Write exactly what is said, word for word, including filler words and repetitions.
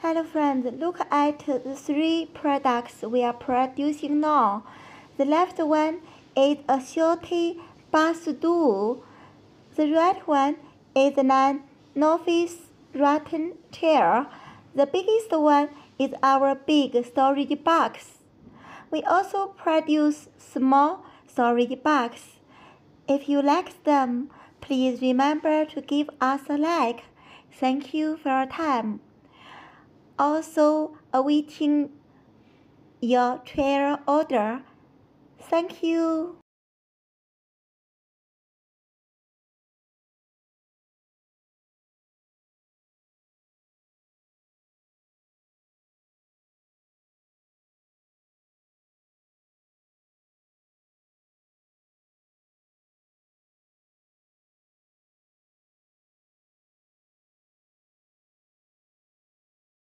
Hello friends, look at the three products we are producing now. The left one is a Shorty bath stool. The right one is an office rattan chair. The biggest one is our big storage box. We also produce small storage boxes. If you like them, please remember to give us a like. Thank you for your time. Also awaiting your chair order. Thank you.